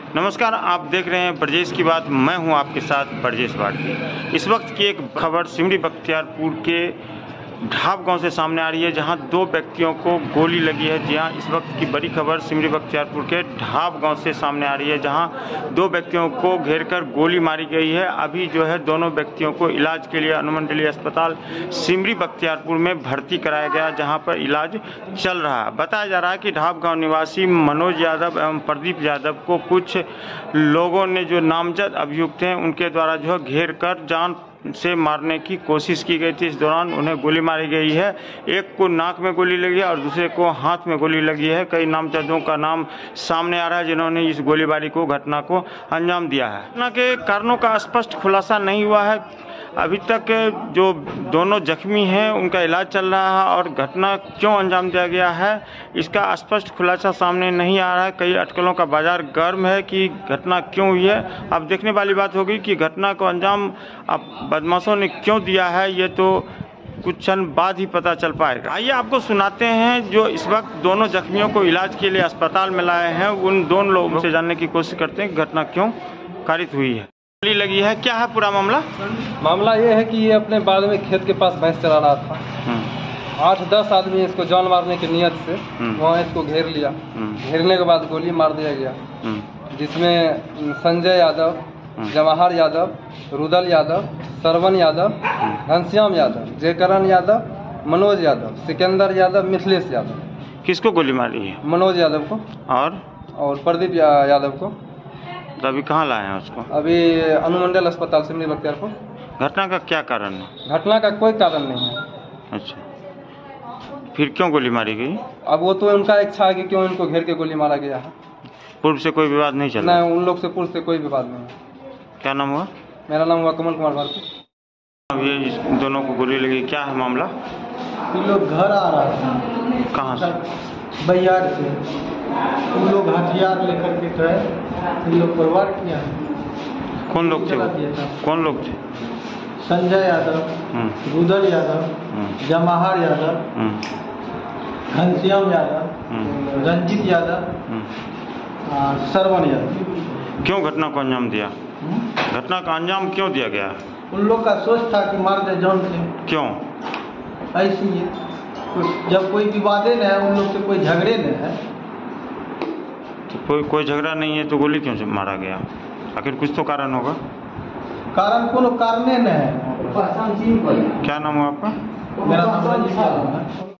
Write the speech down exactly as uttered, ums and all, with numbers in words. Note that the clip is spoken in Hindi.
नमस्कार, आप देख रहे हैं ब्रजेश की बात। मैं हूं आपके साथ ब्रजेश भारती। इस वक्त की एक खबर सिमरी बख्तियारपुर के ढाब गांव से सामने आ रही है, जहां दो व्यक्तियों को गोली लगी है। जी हां, इस वक्त की बड़ी खबर सिमरी बख्तियारपुर के ढाब गांव से सामने आ रही है, जहां दो व्यक्तियों को घेरकर गोली मारी गई है। अभी जो है दोनों व्यक्तियों को इलाज के लिए अनुमंडलीय अस्पताल सिमरी बख्तियारपुर में भर्ती कराया गया, जहां पर इलाज चल रहा है। बताया जा रहा है कि ढाब गाँव निवासी मनोज यादव एवं प्रदीप यादव को कुछ लोगों ने, जो नामजद अभियुक्त हैं, उनके द्वारा जो है घेर कर जान से मारने की कोशिश की गई थी। इस दौरान उन्हें गोली मारी गई है। एक को नाक में गोली लगी है और दूसरे को हाथ में गोली लगी है। कई नामजदों का नाम सामने आ रहा है, जिन्होंने इस गोलीबारी को घटना को अंजाम दिया है। घटना के कारणों का स्पष्ट खुलासा नहीं हुआ है अभी तक। जो दोनों जख्मी हैं उनका इलाज चल रहा है, और घटना क्यों अंजाम दिया गया है इसका स्पष्ट खुलासा सामने नहीं आ रहा है। कई अटकलों का बाजार गर्म है कि घटना क्यों हुई है। अब देखने वाली बात होगी कि घटना को अंजाम अब बदमाशों ने क्यों दिया है, ये तो कुछ क्षण बाद ही पता चल पाएगा। आइए आपको सुनाते हैं जो इस वक्त दोनों जख्मियों को इलाज के लिए अस्पताल में लाए हैं, उन दोनों लोगों से जानने की कोशिश करते हैं कि घटना क्यों कारित हुई है। गोली लगी है, क्या है पूरा मामला? मामला ये है कि ये अपने बाद में खेत के पास भैंस चरा रहा था। आठ दस आदमी इसको जान मारने की नियत से वहाँ इसको घेर लिया। घेरने के बाद गोली मार दिया गया, जिसमें संजय यादव, जवाहर यादव, रुदल यादव, सरवन यादव, घनश्याम यादव, जयकरण यादव, मनोज यादव, सिकंदर यादव, मिथिलेश यादव। किसको गोली मारी है? मनोज यादव को और और प्रदीप यादव को। तो अभी कहाँ लाए हैं उसको? अभी अनुमंडल अस्पताल सिमरी बख्तियारपुर। घटना का क्या कारण है? घटना का कोई कारण नहीं है। अच्छा, फिर क्यों गोली मारी गई? अब वो तो उनका इच्छा है कि क्यों इनको घेर के गोली मारा गया है। पूर्व से कोई विवाद नहीं चला? नहीं, उन लोग से पूर्व से कोई विवाद नहीं है। क्या नाम हुआ? मेरा नाम हुआ कमल कुमार भारती। अब ये इस दोनों को गोली लगी, क्या है मामला? ये लोग घर आ रहा था। कहाँ से? बैयार से। उन लोग हथियार लेकर के गए, इन लोग पर वार किया। कौन लोग थे? कौन लोग थे? संजय यादव, रुदल यादव, जवाहर यादव, घनश्याम यादव, रंजीत यादव, सरवन यादव। क्यों घटना को अंजाम दिया? घटना का अंजाम क्यों दिया गया? उन लोग का सोच था कि मार दे जान से। क्यों? ऐसी है, जब कोई विवादे न है, उन लोग से कोई झगड़े न है, तो कोई कोई झगड़ा नहीं है तो गोली क्यों से मारा गया? आखिर कुछ तो कारण होगा। कारण कोनो कारणे न है। क्या नाम हुआ आपका? मेरा नाम रंजीत यादव है।